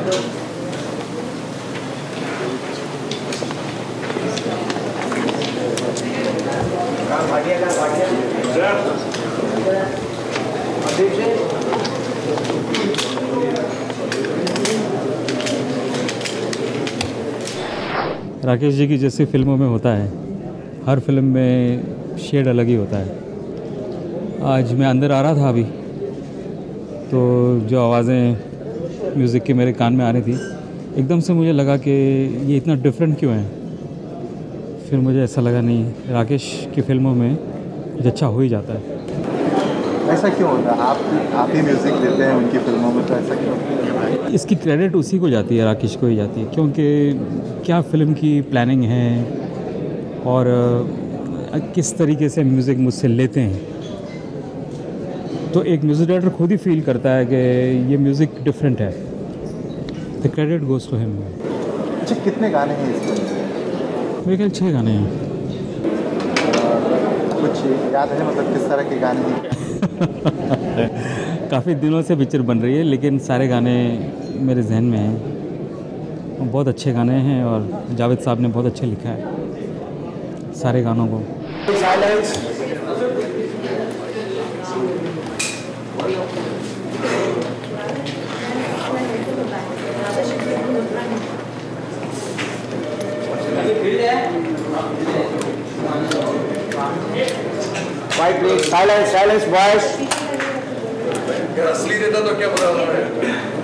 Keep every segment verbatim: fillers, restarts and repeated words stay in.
राकेश जी की जैसी फिल्मों में होता है, हर फिल्म में शेड अलग ही होता है। आज मैं अंदर आ रहा था अभी, तो जो आवाज़ें म्यूज़िक की मेरे कान में आ रही थी, एकदम से मुझे लगा कि ये इतना डिफरेंट क्यों है। फिर मुझे ऐसा लगा नहीं, राकेश की फिल्मों में कुछ अच्छा हो ही जाता है। ऐसा क्यों होता है? आप आप ही म्यूज़िक देते हैं उनकी फिल्मों में, तो ऐसा क्यों? इसकी क्रेडिट उसी को जाती है, राकेश को ही जाती है, क्योंकि क्या फ़िल्म की प्लानिंग है और किस तरीके से म्यूज़िक मुझसे लेते हैं। तो एक म्यूज़िक डायरेक्टर खुद ही फील करता है कि ये म्यूज़िक डिफरेंट है, the credit goes to him. अच्छा, कितने गाने हैं इसमें? मेरे ख्याल छः गाने हैं। कुछ याद है, मतलब किस तरह के गाने हैं? काफ़ी दिनों से पिक्चर बन रही है, लेकिन सारे गाने मेरे जहन में हैं। बहुत अच्छे गाने हैं और जावेद साहब ने बहुत अच्छे लिखा है सारे गानों को। White please, silence, silence, boys. असली देता तो क्या पता होता है।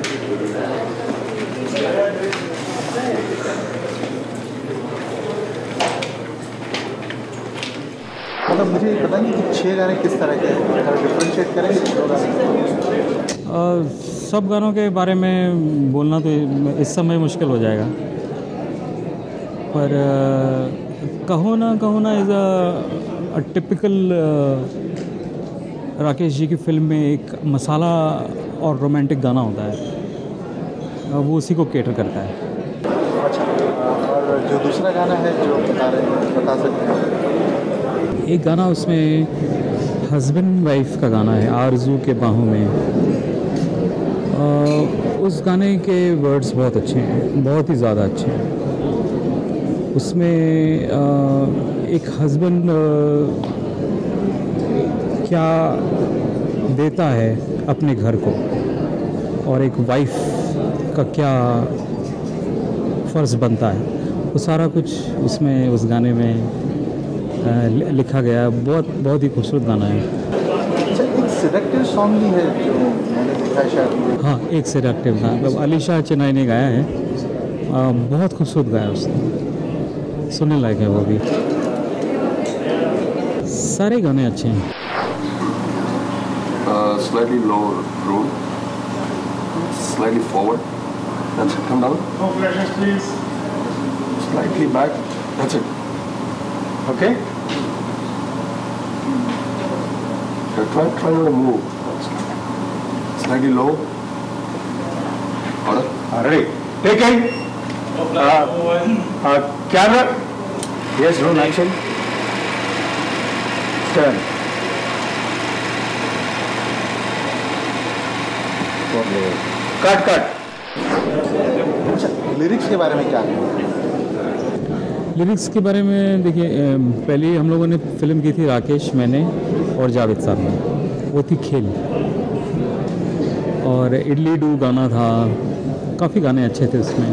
मतलब मुझे पता नहीं कि छह गाने किस तरह के हैं, अगर डिफरेंशिएट करेंगे तो गाने। सब गानों के बारे में बोलना तो इस समय मुश्किल हो जाएगा, पर कहो Na Kaho Na is a typical Rakesh ji की फिल्म में एक मसाला और रोमांटिक गाना होता है, वो उसी को केटर करता है। अच्छा, और जो दूसरा गाना है जो बता रहे हैं, बता सकते हैं? एक गाना उसमें हस्बैंड वाइफ का गाना है, आरज़ू के बाहों में। आ, उस गाने के वर्ड्स बहुत अच्छे हैं, बहुत ही ज़्यादा अच्छे हैं। उसमें आ, एक हस्बैंड क्या देता है अपने घर को और एक वाइफ का क्या फ़र्ज़ बनता है, वो सारा कुछ उसमें उस गाने में लिखा गया है। बहुत बहुत ही खूबसूरत गाना है। अच्छा, एक सिलेक्टिव सॉन्ग भी है जो मैंने देखा है शायद। हाँ, एक सिलेक्टिव गाना मतलब अलीशा चेन्नई ने गाया है, आ, बहुत खूबसूरत गाया उसने, सुनने लायक है वो भी। सारे गाने अच्छे हैं। Uh, slightly lower roll, slightly forward, that's it, come down. No flashes, please. Slightly back, that's it. Okay? Yeah, try, try not to move. Slightly low. Order. Ready. Take it. Uh, uh, camera. Yes, roll action. Turn. Cut cut. अच्छा, lyrics के बारे में क्या है? Lyrics के बारे में देखिए, पहले हम लोगों ने फिल्म की थी राकेश, मैंने और जावेद साहब ने, वो थी खेल। और इडली डू गाना था, काफ़ी गाने अच्छे थे उसमें।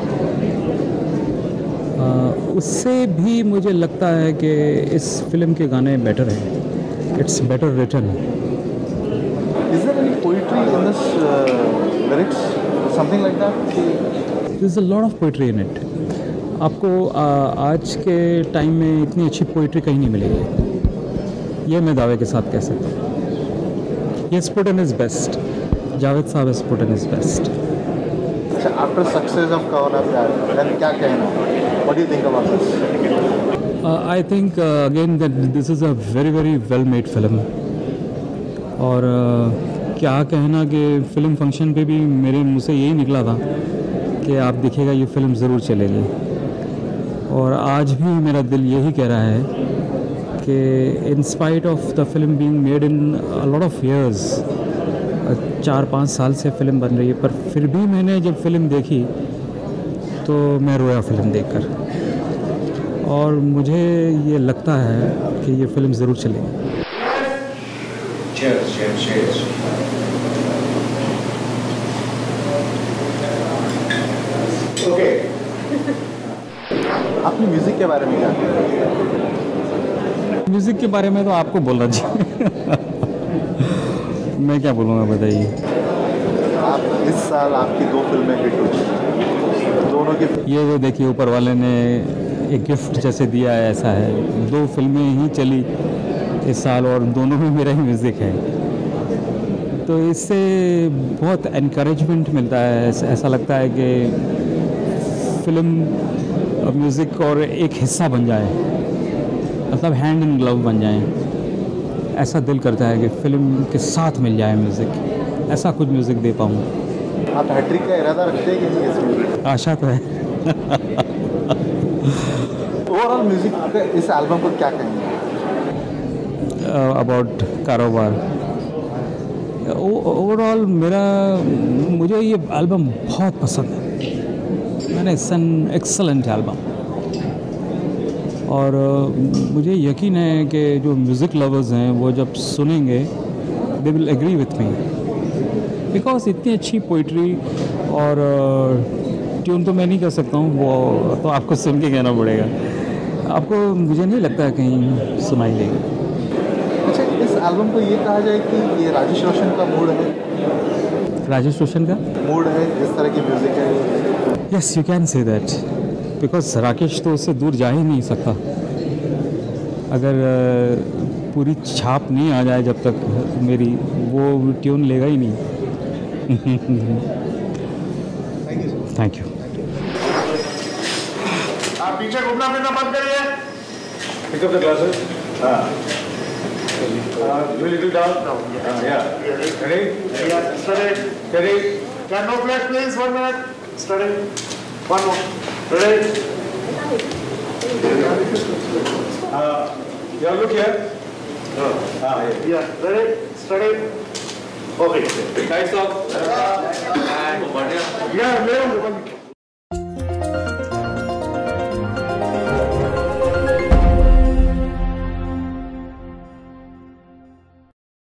आ, उससे भी मुझे लगता है कि इस फिल्म के गाने बेटर हैं, it's better written. Is there any poetry in this uh, lyrics, something like that? There is a lot of poetry in it. आपको आ, आज के टाइम में इतनी अच्छी पोइट्री कहीं नहीं मिलेगी, ये मैं दावे के साथ कह सकता हूँ। He has put in his best. Javed साहब has put in his best. अच्छा, after success of कहो ना प्यार, then क्या कहना? What do you think about this? Uh, I think uh, again that this is a very very well made film. और uh, क्या कहना कि फ़िल्म फंक्शन पे भी मेरे मुँह से यही निकला था कि आप देखिएगा ये फ़िल्म ज़रूर चलेगी। और आज भी मेरा दिल यही कह रहा है कि in spite of the film being made in a lot of years, चार पाँच साल से फ़िल्म बन रही है, पर फिर भी मैंने जब फ़िल्म देखी तो मैं रोया फ़िल्म देखकर, और मुझे ये लगता है कि ये फ़िल्म ज़रूर चलेगी। Cheers, cheers, cheers. Okay. अपनी म्यूज़िक के बारे में क्या कहते हैं? म्यूज़िक के बारे में तो आपको बोलना चाहिए। मैं क्या बोलूँगा, बताइए। आप इस साल आपकी दो फिल्में हिट हो चुकी हैं, दोनों की ये जो देखिए ऊपर वाले ने एक गिफ्ट जैसे दिया है, ऐसा है। दो फिल्में ही चली इस साल और दोनों में मेरा ही म्यूज़िक है, तो इससे बहुत एनकरेजमेंट मिलता है। ऐसा लगता है कि फिल्म म्यूज़िक और एक हिस्सा बन जाए, मतलब हैंड इन ग्लव बन जाए। ऐसा दिल करता है कि फिल्म के साथ मिल जाए म्यूज़िक, ऐसा कुछ म्यूज़िक दे पाऊँ। आप हैट्रिक का इरादा रखते हैं कि नहीं इसमें? आशा तो है। ओवरऑल म्यूज़िक का इस एल्बम को क्या कहेंगे? अबाउट कारोबार, ओवरऑल मेरा मुझे ये एल्बम बहुत पसंद है। मैंने इट्स एन एक्सलेंट एल्बम, और मुझे यकीन है कि जो म्यूज़िक लवर्स हैं वो जब सुनेंगे they will agree with me, because इतनी अच्छी पोइट्री और ट्यून तो मैं नहीं कर सकता हूँ, वो तो आपको सुन के कहना पड़ेगा। आपको मुझे नहीं लगता कहीं सुनाई देगी। अच्छा, इस एल्बम को ये कहा जाए कि ये राजेश रोशन का मूड है? राजेश रोशन का मूड है, जिस तरह की म्यूज़िक है? Yes, you can say that, because Rakesh तो उससे दूर जा ही नहीं सकता। अगर पूरी छाप नहीं आ जाए जब तक मेरी, वो ट्यून लेगा ही नहीं। Thank you. आप पीछे घूमना फिरना बंद करिए। Pick up the glasses. हाँ। Uh, little down. Uh, yeah. Ready? Yeah. Steady. Steady. Can no flash, please? One minute. Steady. One more. Ready? Uh, yeah, look here. Oh. Ah, yeah. Yeah. Ready? Steady. Okay. Lights off. Yeah, ले लो।